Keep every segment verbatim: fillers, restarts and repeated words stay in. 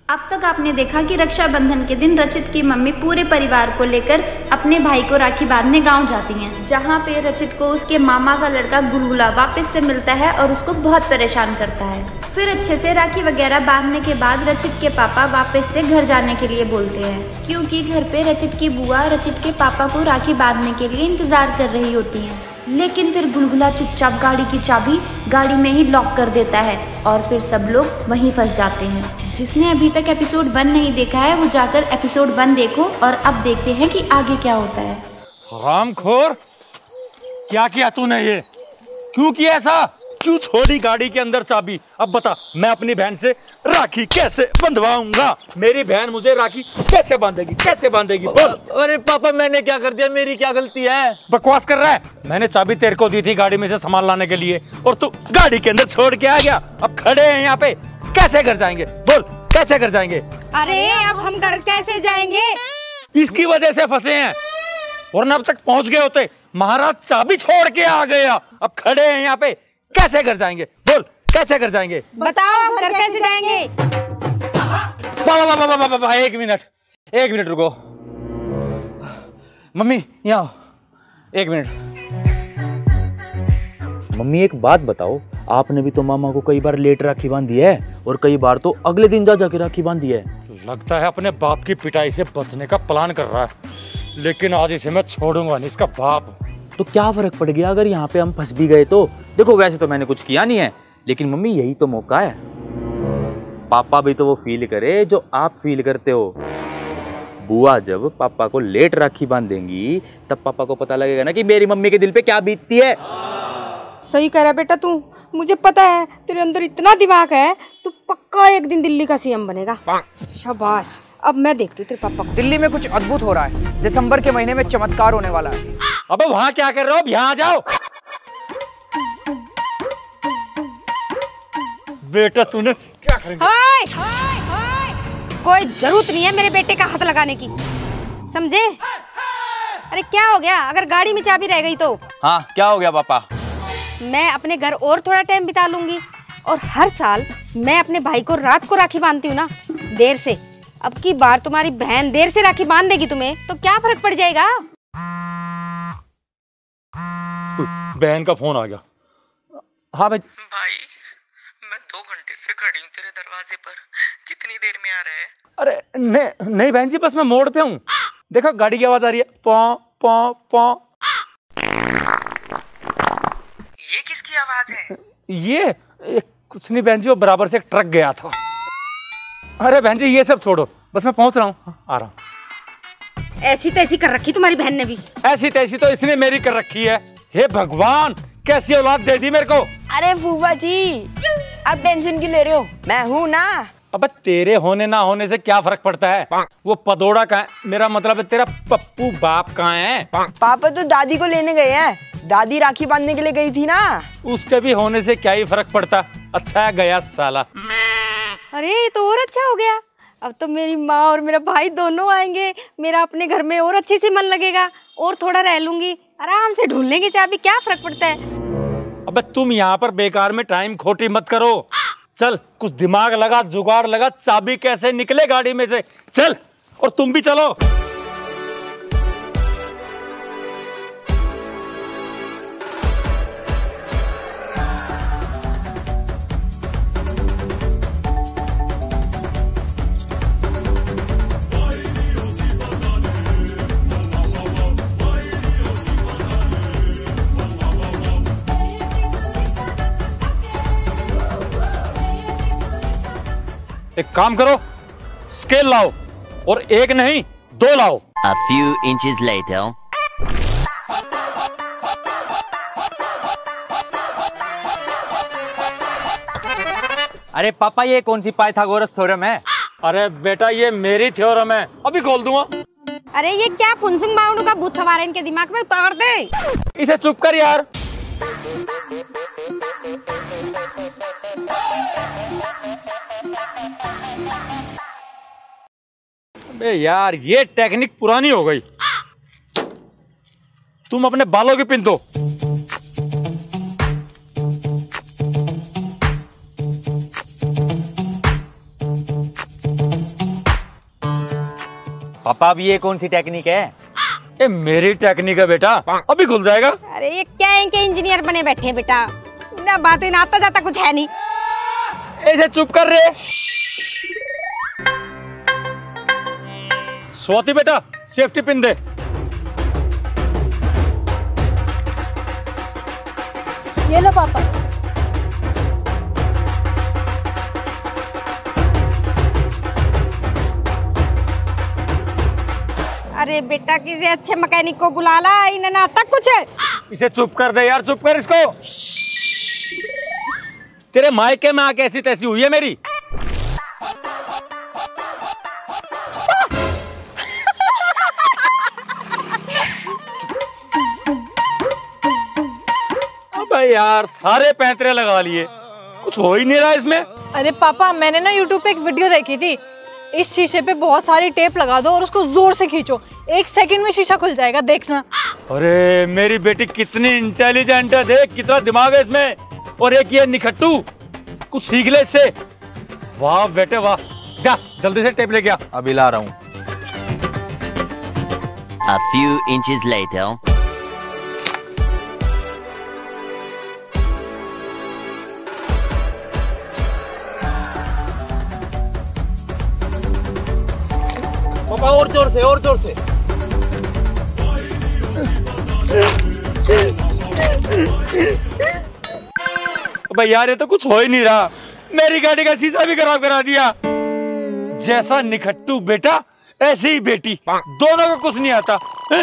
अब तक आपने देखा कि रक्षाबंधन के दिन रचित की मम्मी पूरे परिवार को लेकर अपने भाई को राखी बांधने गांव जाती हैं, जहां पे रचित को उसके मामा का लड़का गुलगुला वापस से मिलता है और उसको बहुत परेशान करता है। फिर अच्छे से राखी वगैरह बांधने के बाद रचित के पापा वापस से घर जाने के लिए बोलते हैं, क्योंकि घर पे रचित की बुआ रचित के पापा को राखी बांधने के लिए इंतजार कर रही होती है। लेकिन फिर गुलगुला चुपचाप गाड़ी की चाबी गाड़ी में ही लॉक कर देता है और फिर सब लोग वहीं फंस जाते हैं। जिसने अभी तक एपिसोड वन नहीं देखा है वो जाकर एपिसोड वन देखो और अब देखते हैं कि आगे क्या होता है। हरामखोर, क्या किया तूने? ये क्यों किया ऐसा? क्यों छोड़ी गाड़ी के अंदर चाबी? अब बता, मैं अपनी बहन से राखी कैसे बंधवाऊंगा? मेरी बहन मुझे राखी कैसे बांधेगी? कैसे बांधेगी? बोल। अरे पापा, मैंने क्या कर दिया? मेरी क्या गलती है? बकवास कर रहा है। मैंने चाबी तेरे को दी थी गाड़ी में से सामान लाने के लिए और तू गाड़ी के अंदर छोड़ के आ गया। अब खड़े हैं यहाँ पे, कैसे घर जाएंगे? बोल, कैसे घर जाएंगे? अरे अब हम घर कैसे जाएंगे? इसकी वजह से फंसे हैं, वरना अब तक पहुंच गए होते। महाराज चाबी छोड़ के आ गया, अब खड़े हैं यहाँ पे, कैसे घर जाएंगे? बोल, कैसे घर जाएंगे? बताओ हम घर कैसे जाएंगे? बा, बा, बा, बा, बा, बा, एक मिनट एक मिनट रुको। मम्मी यहाँ आओ, एक मिनट। मम्मी एक बात बताओ, आपने भी तो मामा को कई बार लेट राखी बांधी है और कई बार तो अगले दिन जा जाके राखी बांधी है। लगता है अपने बाप की पिटाई से बचने का प्लान कर रहा है, लेकिन आज इसे मैं छोड़ूंगा नहीं, इसका बाप। तो क्या फर्क पड़ गया अगर यहाँ पे हम फंस भी गए तो? देखो वैसे तो मैंने कुछ किया नहीं है, लेकिन मम्मी यही तो मौका है। पापा भी तो वो फील करे जो आप फील करते हो। बुआ जब पापा को लेट राखी बांधेंगी तब पापा को पता लगेगा ना कि मेरी मम्मी के दिल पे क्या बीतती है। सही कह रहा बेटा तू, मुझे पता है तेरे अंदर इतना दिमाग है, तू पक्का एक दिन दिल्ली का सीएम बनेगा। शाबाश, अब मैं देखती हूँ तेरे पापा को। दिल्ली में कुछ अद्भुत हो रहा है, दिसंबर के महीने में चमत्कार होने वाला है। अबे वहाँ क्या कर रहे हो? अब यहाँ आ जाओ। बेटा तूने क्या कर दिया? हाय, हाय, हाय। कोई जरूरत नहीं है मेरे बेटे का हाथ लगाने की, समझे? अरे क्या हो गया अगर गाड़ी में चाबी रह गई तो? हाँ, क्या हो गया पापा? मैं अपने घर और थोड़ा टाइम बिता लूंगी और हर साल मैं अपने भाई को रात को राखी बांधती हूँ ना, देर से। अब की बार तुम्हारी बहन देर से राखी बांध देगी तुम्हें तो क्या फर्क पड़ जाएगा? बहन का फोन आ गया। हाँ भाई। भाई, मैं दो घंटे से खड़ी हूँ तेरे दरवाजे पर, कितनी देर में आ रहा है? अरे नहीं नहीं बहन जी, बस मैं मोड़ पे हूँ। देखो गाड़ी की आवाज आ रही है, पौ पौ पौ। ये किसकी आवाज है? ये, ये कुछ नहीं बहन जी, वो बराबर से एक ट्रक गया था। अरे बहन जी ये सब छोड़ो, बस मैं पहुंच रहा हूँ, आ रहा हूँ। ऐसी तैसी कर रखी तुम्हारी बहन ने भी। ऐसी तैसी तो इसने मेरी कर रखी है। हे भगवान, कैसी औलाद दे दी मेरे को। अरे फूफा जी, आप टेंशन क्यों ले रहे हो? मैं हूँ ना। अबे तेरे होने ना होने से क्या फर्क पड़ता है? वो पदोड़ा कहाँ है? मेरा मतलब है तेरा पप्पू बाप कहाँ है? पापा तो दादी को लेने गए हैं, दादी राखी बांधने के लिए गई थी ना। उसके भी होने से क्या ही फर्क पड़ता। अच्छा है गया साला। अरे ये तो और अच्छा हो गया, अब तो मेरी माँ और मेरा भाई दोनों आएंगे, मेरा अपने घर में और अच्छे से मन लगेगा, और थोड़ा रह लूंगी, आराम से ढूंढ लेंगे चाबी, क्या फर्क पड़ता है। अबे तुम यहाँ पर बेकार में टाइम खोटी मत करो, चल कुछ दिमाग लगा, जुगाड़ लगा, चाबी कैसे निकले गाड़ी में से, चल। और तुम भी चलो। एक काम करो, स्केल लाओ, और एक नहीं दो लाओ। A few inches later. अरे पापा, ये कौन सी पाइथागोरस थ्योरम है? अरे बेटा ये मेरी थ्योरम है, अभी खोल दूंगा। अरे ये क्या फुनसुंग माउंड का भूत सवार है इनके दिमाग में, उतार दे इसे। चुप कर यार। अबे यार ये टेक्निक पुरानी हो गई, तुम अपने बालों की पिन दो। पापा अब ये कौन सी टेक्निक है? ये मेरी टेक्निक है बेटा, अभी खुल जाएगा। अरे ये क्या है के इंजीनियर बने बैठे हैं बेटा, ना बातें ना आता जाता कुछ है नहीं। ऐसे चुप कर रहे। स्वाति बेटा सेफ्टी पिन दे। ये लो पापा। अरे बेटा किसी अच्छे मैकेनिक को बुला ला, इन्हें ना आता कुछ है। इसे चुप कर दे यार, चुप कर इसको। तेरे मायके में आके ऐसी तैसी हुई है मेरी। अबे यार सारे पैंतरे लगा लिए, कुछ हो ही नहीं रहा इसमें। अरे पापा मैंने ना यूट्यूब पे एक वीडियो देखी थी, इस शीशे पे बहुत सारी टेप लगा दो और उसको जोर से खींचो, एक सेकंड में शीशा खुल जाएगा, देखना। अरे मेरी बेटी कितनी इंटेलिजेंट है, देख कितना दिमाग है इसमें। और एक ये निखट्टू, कुछ सीख ले इससे। वाह बेटे वाह, जा जल्दी से टेप लेके आ। अभी ला रहा हूँ। A few inches later. पापा और जोर से, और जोर से। भाई यार ये तो कुछ हो ही नहीं रहा, मेरी गाड़ी का शीशा भी खराब करा दिया। जैसा निखट्टू बेटा ऐसी ही बेटी, दोनों को कुछ नहीं आता।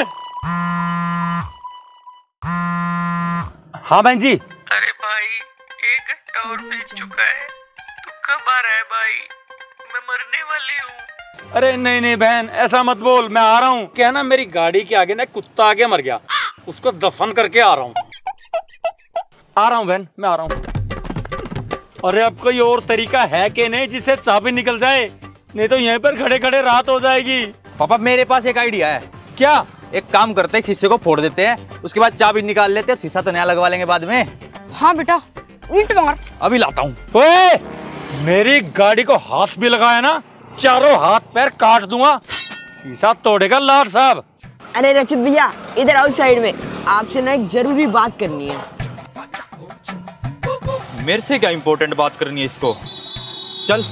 हाँ बहन जी। अरे भाई एक घंटा और बीत चुका है, तू कब आ रहा है भाई? मैं मरने वाली हूँ। अरे नहीं नहीं बहन ऐसा मत बोल, मैं आ रहा हूँ। क्या ना मेरी गाड़ी के आगे ना कुत्ता आगे मर गया, उसको दफन करके आ रहा हूँ। आ रहा हूँ बहन, मैं आ रहा हूँ। अरे अब कोई और तरीका है कि नहीं जिससे चाबी निकल जाए, नहीं तो यहीं पर खड़े खड़े रात हो जाएगी। पापा मेरे पास एक आइडिया है। क्या? एक काम करते हैं, शीशे को फोड़ देते हैं, उसके बाद चाबी निकाल लेते हैं, शीशा तो नया लगवा लेंगे बाद में। हाँ बेटा ईंट मार। अभी लाता हूँ। ओए, मेरी गाड़ी को हाथ भी लगाया ना, चारों हाथ पैर काट दूंगा, शीशा तोड़ेगा लाट साहब। अरे रचित भैया इधर आओ साइड में, आपसे ना एक जरूरी बात करनी है। मेरे से क्या इंपॉर्टेंट बात करनी है इसको? चल।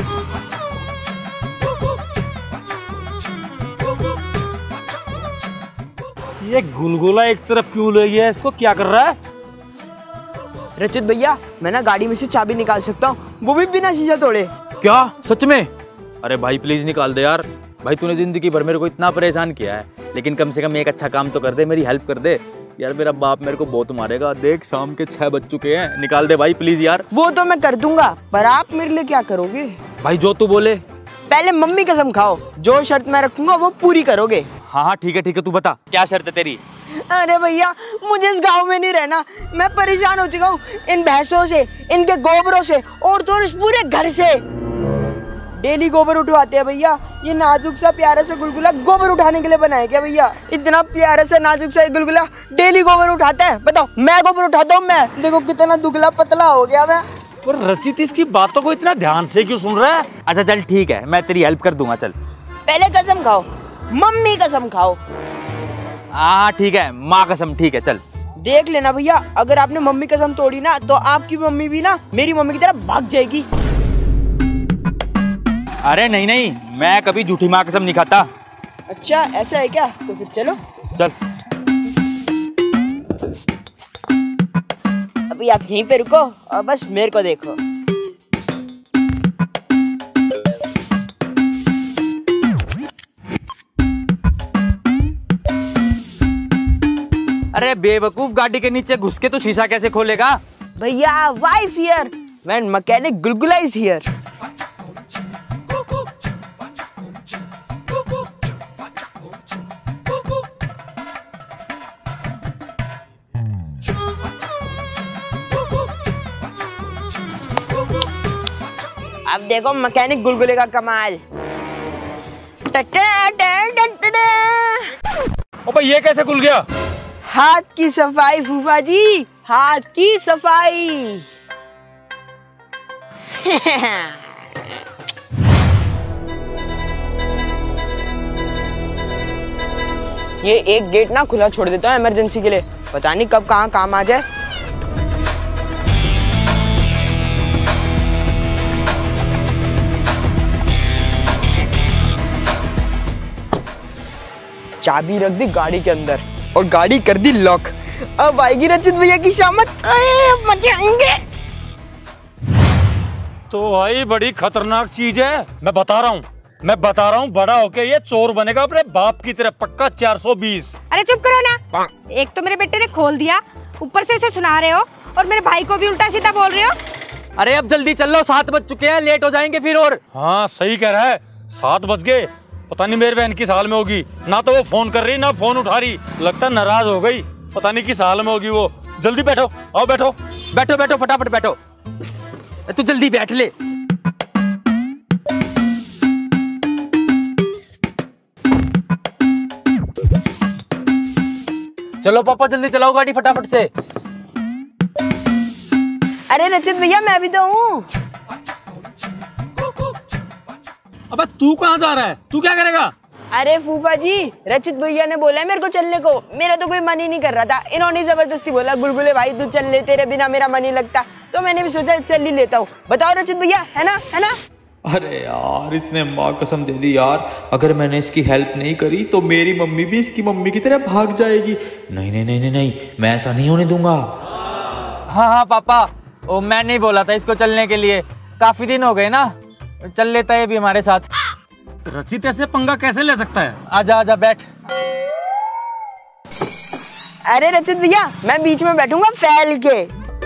ये गुलगुला एक तरफ क्यों ले गया, इसको क्या कर रहा है? रचित भैया मैं ना गाड़ी में से चाबी निकाल सकता हूँ, वो भी बिना शीशा तोड़े। क्या सच में? अरे भाई प्लीज निकाल दे यार। भाई तूने जिंदगी भर मेरे को इतना परेशान किया है, लेकिन कम से कम एक अच्छा काम तो कर दे, मेरी हेल्प कर दे यार। मेरा बाप मेरे को बहुत मारेगा, देख शाम के छह बज चुके हैं, निकाल दे भाई प्लीज यार। वो तो मैं कर दूंगा, पर आप मेरे लिए क्या करोगे? भाई जो तू बोले। पहले मम्मी कसम खाओ, जो शर्त मैं रखूंगा वो पूरी करोगे। हाँ हाँ ठीक है ठीक है, तू बता क्या शर्त है तेरी? अरे भैया मुझे इस गांव में नहीं रहना, मैं परेशान हो चुका हूँ इन भैंसों से, इनके गोबरों से, और तो इस पूरे घर से। डेली गोबर उठवाते हैं भैया, ये नाजुक सा प्यारा सा गुलगुला गोबर उठाने के लिए बनाया क्या भैया? इतना प्यारा सा नाजुक सा गुलगुला डेली गोबर उठाता है? बताओ मैं गोबर उठाता हूँ? मैं देखो कितना दुबला पतला हो गया मैं। और रचित इसकी बातों को इतना ध्यान से क्यों सुन रहा है? अच्छा चल ठीक है, मैं तेरी हेल्प कर दूंगा। चल पहले कसम खाओ, मम्मी कसम खाओ। हाँ ठीक है, माँ कसम। ठीक है चल। देख लेना भैया, अगर आपने मम्मी कसम तोड़ी ना तो आपकी मम्मी भी ना मेरी मम्मी की तरह भाग जाएगी। अरे नहीं नहीं, मैं कभी झूठी माँ कसम नहीं खाता। अच्छा ऐसा है क्या? तो फिर चलो। चल। अभी आप यहीं पे रुको और बस मेरे को देखो। अरे बेवकूफ, गाड़ी के नीचे घुस के तो शीशा कैसे खोलेगा? भैया why fear when mechanic Gulgula is here. अब देखो मैकेनिक गुलगुले का कमाल। ओ भाई ये कैसे खुल गया? हाथ की सफाई फूफा जी, हाथ की सफाई। ये एक गेट ना खुला छोड़ देता हूँ इमरजेंसी के लिए, पता नहीं कब कहाँ काम आ जाए। चाबी रख दी गाड़ी के अंदर और गाड़ी कर दी लॉक। अब आएगी रचित भैया की शामत, मजे आएंगे। तो भाई बड़ी खतरनाक चीज है, मैं बता रहा हूँ मैं बता रहा हूँ बड़ा होके ये चोर बनेगा अपने बाप की तरह, पक्का चार सौ बीस। अरे चुप करो ना, एक तो मेरे बेटे ने खोल दिया, ऊपर से उसे सुना रहे हो और मेरे भाई को भी उल्टा सीधा बोल रहे हो। अरे अब जल्दी चल लो, सात बज चुके हैं, लेट हो जाएंगे फिर। और हाँ सही कह रहा है, सात बज गए। पता नहीं मेरी बहन किस हाल में होगी, ना तो वो फोन कर रही ना फोन उठा रही, लगता है नाराज हो गई, पता नहीं किस हाल में होगी वो। जल्दी बैठो, आओ बैठो बैठो बैठो फटाफट बैठो, तू जल्दी बैठ ले। चलो पापा जल्दी चलाओ गाड़ी फटाफट से। अरे रचित भैया मैं भी तो हूँ। अबे तू कहाँ जा रहा है, तू क्या करेगा? अरे फूफा जी, रचित भैया ने बोला है मेरे को चलने को, मेरा तो कोई मन ही नहीं कर रहा था, इन्होंने जबरदस्ती बोला गुलगुले भाई तू चल ले, तेरे बिना मेरा मन ही लगता, तो मैंने भी सोचा चल ही लेता हूँ। बताओ रचित भैया, है ना है ना? अरे यार इसने माँ कसम दे दी यार, अगर मैंने इसकी हेल्प नहीं करी तो मेरी मम्मी भी इसकी मम्मी की तरह भाग जाएगी। नहीं नहीं नहीं नहीं नहीं मैं ऐसा नहीं होने दूंगा। हाँ हाँ पापा, ओ मैं नहीं बोला था इसको चलने के लिए, काफी दिन हो गए ना, चल लेता है भी हमारे साथ। रचित ऐसे पंगा कैसे ले सकता है? आजा आजा बैठ। अरे रचित भैया मैं बीच में बैठूंगा फैल के।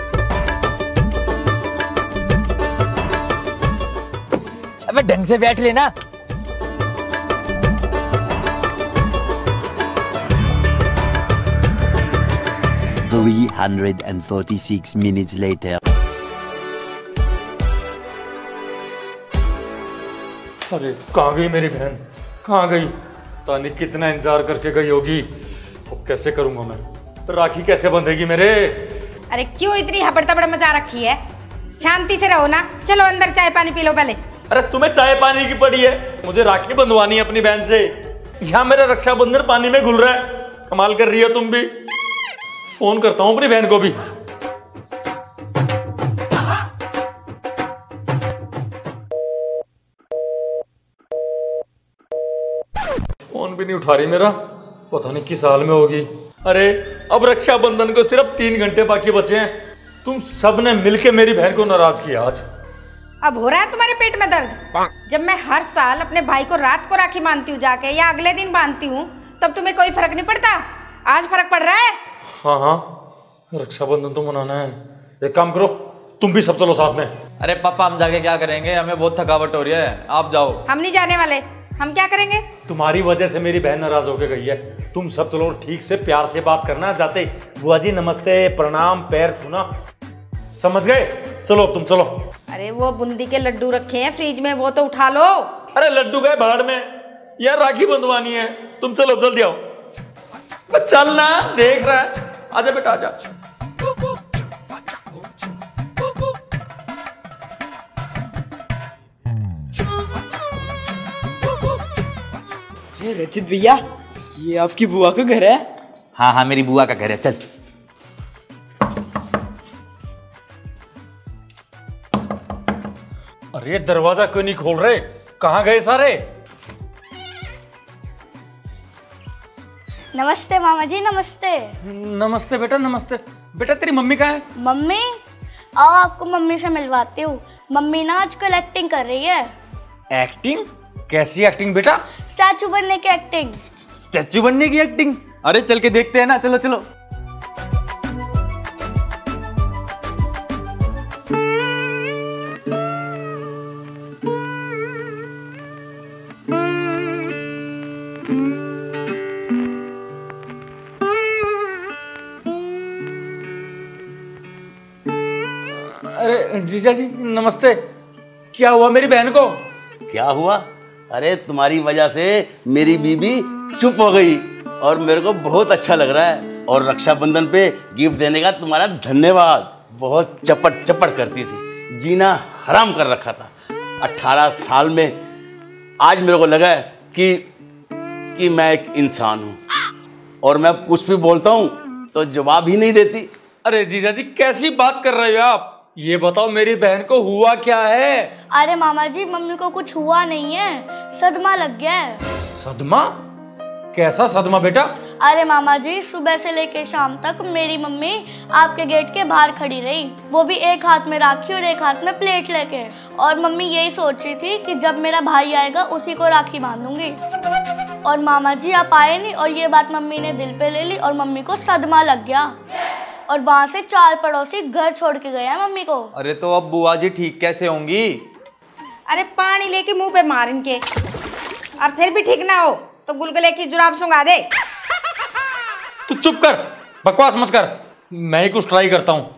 अबे ढंग से बैठ लेना। three hundred forty-six minutes later. अरे कहाँ गई मेरी बहन, कहाँ गई? पता नहीं कितना इंतजार करके गई होगी। अब कैसे करूंगा मैं, राखी कैसे बंधेगी मेरे? अरे क्यों इतनी हबड़ तबड़ मचा रखी है, शांति से रहो ना। चलो अंदर चाय पानी पी लो पहले। अरे तुम्हें चाय पानी की पड़ी है, मुझे राखी बंधवानी है अपनी बहन से। यहाँ मेरा रक्षाबंधन पानी में घुल रहा है, कमाल कर रही हो तुम भी। फोन करता हूँ अपनी बहन को भी। फोन भी नहीं उठा रही मेरा, पता नहीं किस हाल में होगी। अरे अब रक्षाबंधन को सिर्फ तीन घंटे बाकी बचे हैं, तुम सब ने मिलके मेरी बहन को नाराज किया आज। अब हो रहा है तुम्हारे पेट में दर्द? जब मैं हर साल अपने भाई को रात को राखी बांधती हूँ जाके, या अगले दिन बांधती हूँ, तब तुम्हें कोई फर्क नहीं पड़ता। आज फर्क पड़ रहा है। हाँ हाँ रक्षाबंधन तो मनाना है, एक काम करो तुम भी सब चलो साथ में। अरे पापा हम जाके क्या करेंगे, हमें बहुत थकावट हो रही है, आप जाओ। हम नहीं जाने वाले, हम क्या करेंगे? तुम्हारी वजह से मेरी बहन नाराज होकर गई है, तुम सब चलो, ठीक से प्यार से बात करना, जाते बुआ जी नमस्ते प्रणाम पैर छूना, समझ गए? चलो तुम चलो। अरे वो बूंदी के लड्डू रखे हैं फ्रिज में, वो तो उठा लो। अरे लड्डू गए भाड़ में, यार राखी बंधवानी है, तुम चलो जल्दी आओ। चलना, देख रहा है, आजा बेटा आजा। रचित भैया ये आपकी बुआ का घर है? हाँ हाँ मेरी बुआ का घर है, चल। अरे दरवाजा क्यों नहीं खोल रहे, कहाँ गए सारे? नमस्ते मामा जी, नमस्ते। नमस्ते बेटा नमस्ते। बेटा तेरी मम्मी कहाँ है? मम्मी आओ आपको मम्मी से मिलवाती हूँ। मम्मी ना आजकल एक्टिंग कर रही है। एक्टिंग? कैसी एक्टिंग बेटा? स्टैचू बनने की एक्टिंग। स्टैचू बनने की एक्टिंग? अरे चल के देखते हैं ना, चलो चलो। अरे जीजा जी नमस्ते, क्या हुआ मेरी बहन को? क्या हुआ? अरे तुम्हारी वजह से मेरी बीबी चुप हो गई और मेरे को बहुत अच्छा लग रहा है। और रक्षाबंधन पे गिफ्ट देने का तुम्हारा धन्यवाद। बहुत चपट चपट करती थी, जीना हराम कर रखा था। अट्ठारह साल में आज मेरे को लगा है कि कि मैं एक इंसान हूँ। और मैं कुछ भी बोलता हूँ तो जवाब ही नहीं देती। अरे जीजा जी कैसी बात कर रहे हो आप? ये बताओ मेरी बहन को हुआ क्या है? अरे मामा जी मम्मी को कुछ हुआ नहीं है, सदमा लग गया है। सदमा? कैसा सदमा बेटा? अरे मामा जी सुबह से लेके शाम तक मेरी मम्मी आपके गेट के बाहर खड़ी रही, वो भी एक हाथ में राखी और एक हाथ में प्लेट लेके। और मम्मी यही सोच रही थी कि जब मेरा भाई आएगा उसी को राखी बांधूंगी। और मामा जी आप आए नहीं और ये बात मम्मी ने दिल पे ले ली और मम्मी को सदमा लग गया और वहाँ से चार पड़ोसी घर छोड़ के गए हैं मम्मी को। अरे तो अब बुआ जी ठीक कैसे होंगी? अरे पानी लेके मुंह पे मार इनके, और फिर भी ठीक ना हो तो गुलगुले की जुराब सुंघा दे। तू चुप कर, बकवास मत कर, मैं ही कुछ ट्राई करता हूँ।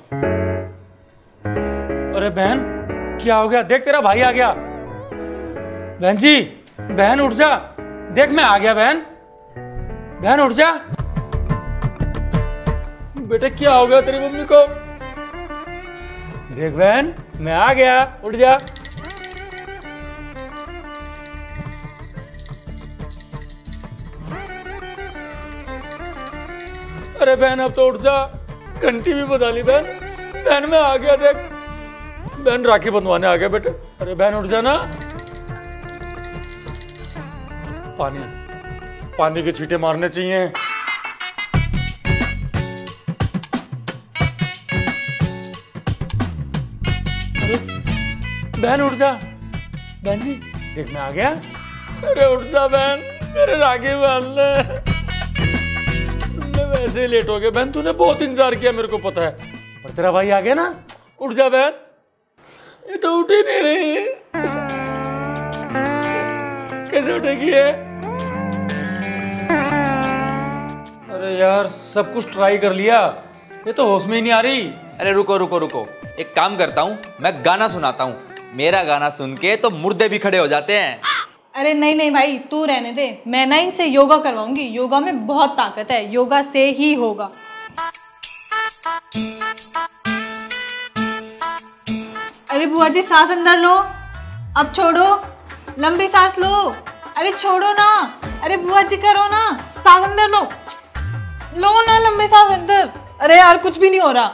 अरे बहन क्या हो गया? देख तेरा भाई आ गया। बहन जी, बहन उठ जा, देख मैं आ गया। बहन बहन उठ जा। बेटे क्या हो गया तेरी मम्मी को? देख बहन मैं आ गया, उठ जा। अरे बहन अब तो उठ जा, घंटी भी बजा ली। बहन बहन मैं आ गया, देख बहन राखी बंधवाने आ गया बेटे। अरे बहन उठ जा ना। पानी पानी के छींटे मारने चाहिए। अरे बहन उठ जा। बहन जी देख मैं आ गया। अरे उठ जा बहन, मेरे राखी बांध ले। वैसे ही लेट हो गया बहन, तूने बहुत इंतजार किया मेरे को पता है, और तेरा भाई आ गया ना। उठ जा बहन। ये तो उठ ही नहीं रही, कैसे उठेगी ये? अरे यार सब कुछ ट्राई कर लिया, ये तो होश में ही नहीं आ रही। अरे रुको रुको रुको, एक काम करता हूँ, मैं गाना सुनाता हूँ। मेरा गाना सुन के तो मुर्दे भी खड़े हो जाते हैं। अरे नहीं नहीं भाई तू रहने दे, मैं ना इनसे योगा करवाऊंगी। योगा में बहुत ताकत है, योगा से ही होगा। अरे बुआ जी सांस अंदर लो, अब छोड़ो, लंबी सांस लो। अरे छोड़ो ना, अरे बुआ जी करो ना, सांस अंदर लो, लो ना लंबी सांस अंदर। अरे यार कुछ भी नहीं हो रहा।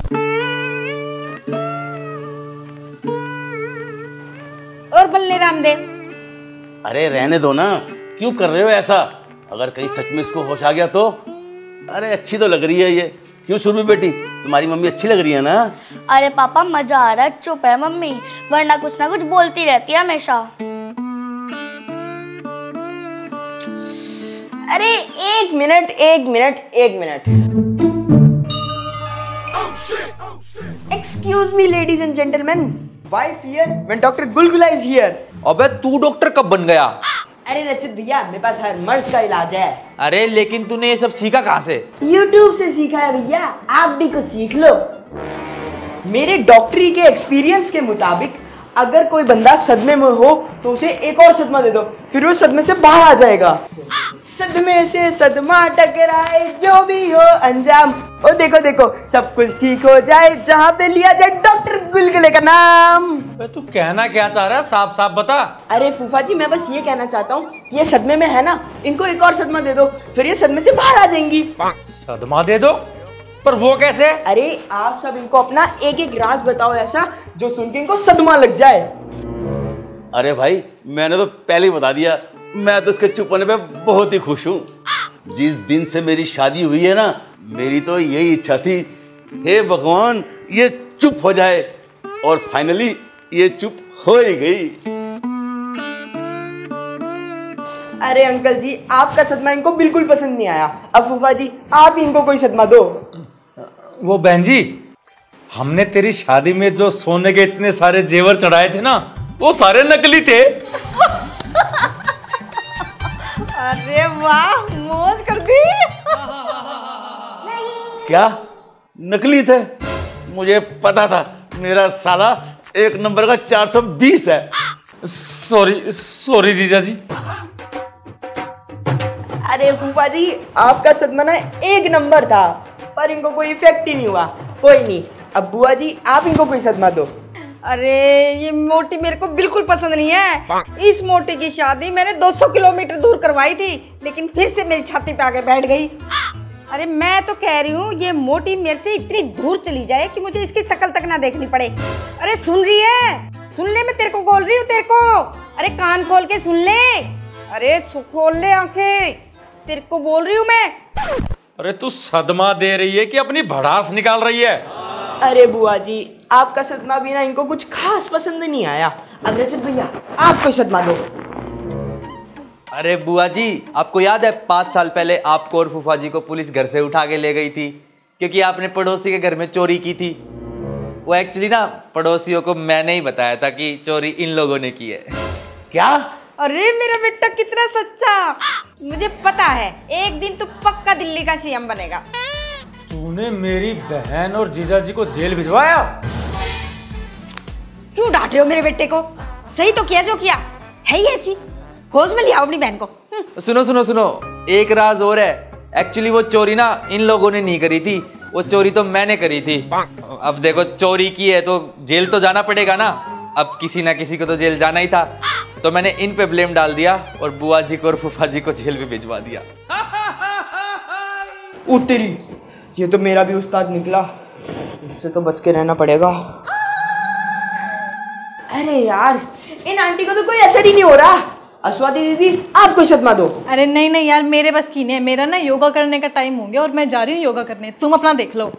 और बल्ले रामदेव, अरे रहने दो ना, क्यों कर रहे हो ऐसा? अगर कहीं सच में इसको होश आ गया तो? अरे अच्छी तो लग रही है ये। क्यों सुरभि बेटी, तुम्हारी मम्मी अच्छी लग रही है ना? अरे पापा मजा आ रहा है, चुप है मम्मी, वरना कुछ ना कुछ बोलती रहती है हमेशा। अरे एक मिनट एक मिनट एक minute excuse me ladies and gentleman, why fear when doctor Gulgula is here. अबे तू डॉक्टर कब बन गया? अरे रचित भैया मेरे पास हर मर्ज का इलाज है। अरे लेकिन तूने ये सब सीखा कहाँ से? यूट्यूब से सीखा है भैया, आप भी कुछ सीख लो। मेरे डॉक्टरी के एक्सपीरियंस के मुताबिक अगर कोई बंदा सदमे में हो तो उसे एक और सदमा दे दो, फिर वो सदमे से बाहर आ जाएगा। सदमे से सदमा टकराए जो भी हो अंजाम, ओ देखो देखो सब कुछ ठीक हो जाए जहाँ पे लिया जाए डॉक्टर गुलगुले का नाम। तू कहना क्या चाह रहा है, साफ साफ बता। अरे फूफा जी मैं बस ये कहना चाहता हूँ, ये सदमे में है ना, इनको एक और सदमा दे दो, फिर ये सदमे से बाहर आ जाएंगी। सदमा दे दो? पर वो कैसे? अरे आप सब इनको अपना एक एक राज बताओ ऐसा जो सुन के इनको सदमा लग जाए। अरे भाई मैंने तो पहले ही बता दिया, मैं तो इसके चुप होने पे बहुत ही खुश हूँ। जिस दिन से मेरी शादी हुई है ना, मेरी तो यही इच्छा थी, हे भगवान ये चुप हो जाए, और फाइनली ये चुप हो ही गई। अरे अंकल जी आपका सदमा इनको बिल्कुल पसंद नहीं आया, अब फूफा जी आप ही इनको कोई सदमा दो। वो बहन जी, हमने तेरी शादी में जो सोने के इतने सारे जेवर चढ़ाए थे ना, वो सारे नकली थे। अरे वाह मौज कर दी। क्या नकली थे? मुझे पता था मेरा साला एक नंबर का चार सौ बीस है। सॉरी सॉरी जीजा जी। अरे फूफा जी आपका सदमा ना एक नंबर था, पर इनको कोई इफेक्ट ही नहीं हुआ। कोई नहीं, अब बुआ जी आप इनको कोई सदमा दो। अरे ये मोटी मेरे को बिल्कुल पसंद नहीं है। इस मोटी की शादी मैंने दो सौ किलोमीटर दूर करवाई थी, लेकिन फिर से मेरी छाती पे आके बैठ गई। अरे मैं तो कह रही हूँ ये मोटी मेरे से इतनी दूर चली जाए कि मुझे इसकी शक्ल तक ना देखनी पड़े। अरे सुन रही है? सुन ले, मैं तेरे को बोल रही हूँ तेरे को। अरे कान खोल के सुन ले। अरे खोल ले आंखें, तेरे को बोल रही हूँ मैं। अरे तू सदमा दे रही है कि अपनी भड़ास निकाल रही है? अरे बुआ जी, आपका सदमा भी ना इनको कुछ खास पसंद नहीं आया। अब रजत भैया आपको सदमा दो। अरे बुआ जी, आपको याद है पाँच साल पहले आपको और फूफा जी को पुलिस घर से उठा के ले गई थी क्योंकि आपने पड़ोसी के घर में चोरी की थी। वो एक्चुअली ना पड़ोसियों को मैंने ही बताया था कि चोरी इन लोगों ने की है। क्या? अरे मेरा बेटा कितना सच्चा। मुझे पता है एक दिन तू पक्का दिल्ली का सीएम बनेगा। तूने मेरी बहन और जीजा जी को जेल भिजवाया? क्यों डांट रहे हो मेरे बेटे को? सही तो किया जो किया है ही ऐसी। होश में लिया अपनी बहन को। सुनो सुनो सुनो, एक राज और है। एक्चुअली वो चोरी ना इन लोगों ने नहीं करी थी, वो चोरी तो मैंने करी थी। अब देखो चोरी की है तो जेल तो जाना पड़ेगा ना। अब किसी ना किसी को तो जेल जाना ही था, तो मैंने इन पे ब्लेम डाल दिया और बुआ जी को और फूफा जी को जेल में भिजवा दिया। उतरी, ये तो मेरा भी उस्ताद निकला, इससे तो बच के रहना पड़ेगा। अरे यार, इन आंटी को तो कोई असर ही नहीं हो रहा। अस्वाति दीदी आप कोई सदमा दो। अरे नहीं नहीं यार, मेरे बस की नहीं है। मेरा ना योगा करने का टाइम हो गया और मैं जा रही हूँ योगा करने, तुम अपना देख लो।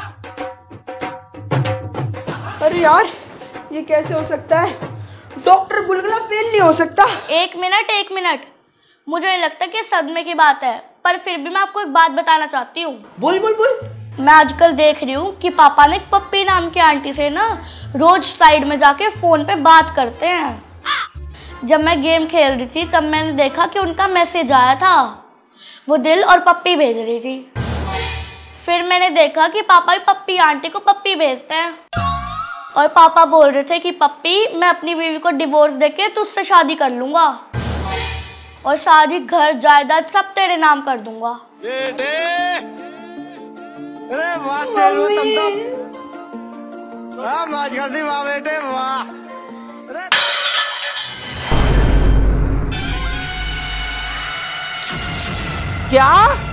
अरे यार, ये कैसे हो सकता है? डॉक्टर गुलगुला फेल नहीं हो सकता। एक मिनट एक मिनट, मुझे नहीं लगता कि सदमे की बात है, पर फिर भी मैं आपको एक बात बताना चाहती हूँ। बोल बोल बोल। मैं आजकल देख रही हूँ कि पापा ने पप्पी नाम की आंटी से ना रोज साइड में जाके फोन पे बात करते हैं। जब मैं गेम खेल रही थी तब मैंने देखा कि उनका मैसेज आया था, वो दिल और पप्पी भेज रही थी। फिर मैंने देखा कि पापा भी पप्पी आंटी को पप्पी भेजते हैं, और पापा बोल रहे थे कि पप्पी मैं अपनी बीवी को डिवोर्स देके तुझसे शादी कर लूंगा और सारी घर जायदाद सब तेरे नाम कर दूंगा। अरे वाह चलो तुम तो वाह मौज कर दी वाह बेटे वाह। क्या?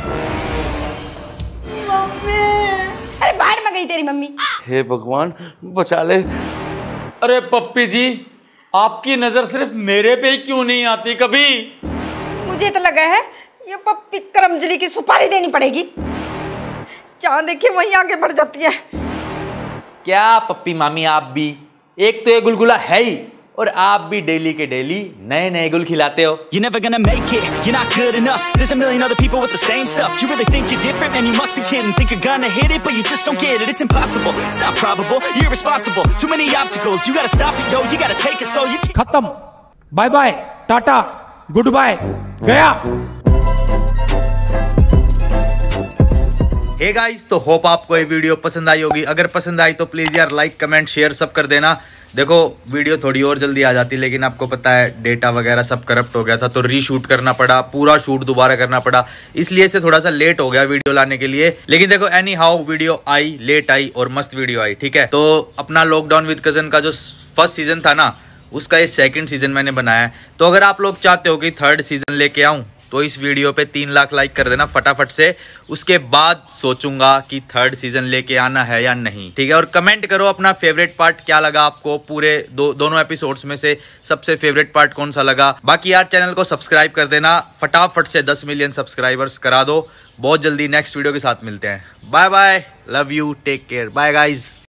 मम्मी, अरे बाहर में गई तेरी मम्मी। हे भगवान बचा ले। अरे पप्पी जी, आपकी नजर सिर्फ मेरे पे ही क्यों नहीं आती कभी? मुझे तो लगा है ये पप्पी करमजली की सुपारी देनी पड़ेगी। जहाँ देखिए वहीं आगे बढ़ जाती है। क्या पप्पी मामी आप भी? एक तो ये गुलगुला है ही, और आप भी डेली के डेली नए नए गुल खिलाते हो। You're never gonna make it, you're not good enough. There's a million other people with the same stuff. You really think you're different, man, you must be kidding. Think you're gonna hit it, but you just don't get it. It's impossible, it's not probable, you're irresponsible. Too many obstacles, you gotta stop it, yo. You gotta take it slow. You खत्म, bye bye, टाटा, good bye, गया। Hey guys, तो hope आपको ये video पसंद आई होगी। अगर पसंद आई तो प्लीज यार लाइक कमेंट शेयर सब कर देना। देखो वीडियो थोड़ी और जल्दी आ जाती, लेकिन आपको पता है डेटा वगैरह सब करप्ट हो गया था, तो रीशूट करना पड़ा, पूरा शूट दोबारा करना पड़ा, इसलिए से थोड़ा सा लेट हो गया वीडियो लाने के लिए। लेकिन देखो एनी हाउ वीडियो आई, लेट आई और मस्त वीडियो आई, ठीक है। तो अपना लॉकडाउन विद कजन का जो फर्स्ट सीजन था ना, उसका ये सेकंड सीजन मैंने बनाया है। तो अगर आप लोग चाहते हो कि थर्ड सीजन लेके आऊं तो इस वीडियो पे तीन लाख लाइक कर देना फटाफट से। उसके बाद सोचूंगा कि थर्ड सीजन लेके आना है या नहीं, ठीक है। और कमेंट करो अपना फेवरेट पार्ट क्या लगा आपको, पूरे दो दोनों एपिसोड्स में से सबसे फेवरेट पार्ट कौन सा लगा। बाकी यार चैनल को सब्सक्राइब कर देना, फटाफट से दस मिलियन सब्सक्राइबर्स करा दो। बहुत जल्दी नेक्स्ट वीडियो के साथ मिलते हैं। Bye bye, love you, take care, bye guys.